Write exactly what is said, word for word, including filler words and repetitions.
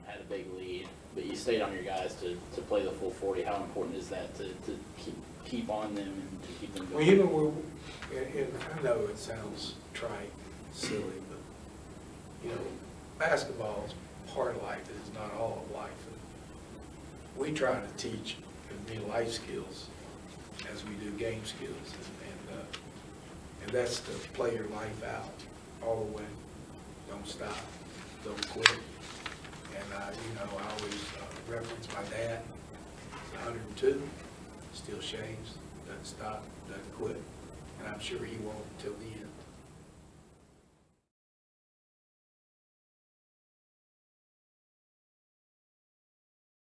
had a big lead, but you stayed on your guys to, to play the full forty. How important is that to, to keep keep on them and to keep them going? Well, you know, we're, and, and I know it sounds trite, silly, but you know, basketball is part of life. It is not all of life. And we try to teach as many life skills as we do game skills, and and, uh, and that's to play your life out all the way. Don't stop. Don't quit. And uh, you know, I always uh, reference my dad. He's one hundred and two, still shaves, doesn't stop, doesn't quit, and I'm sure he won't until the end.